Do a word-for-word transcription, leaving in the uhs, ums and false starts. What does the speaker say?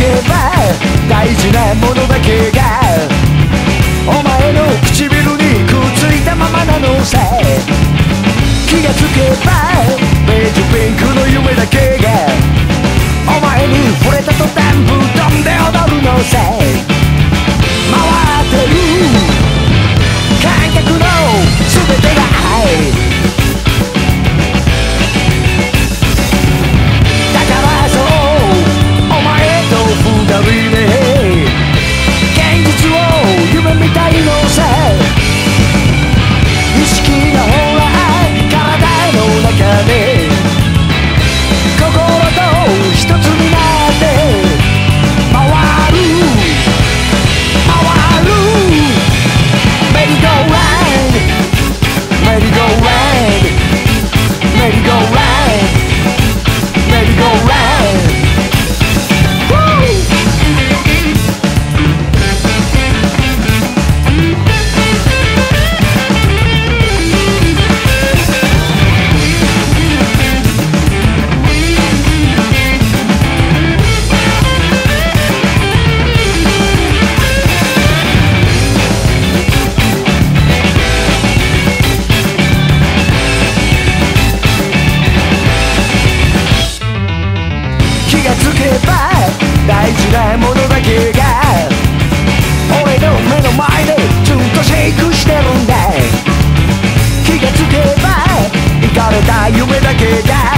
ば大事なものだけがお前の唇にくっついたままなのさ。気がつけばベージュピンクの夢だけがお前に触れた途端ぶっ飛んで踊るのさ。回ってる感覚の全てが愛だからそうお前と二人で現実を夢見たいのさ。意識がほら体の中で心と一つになって回る回るメリーゴーランドメリーゴーランドメリーゴーランドメリーゴーランド大事なものだけが俺の目の前でずっとシェイクしてるんだ。気がつけばイカれた夢だけが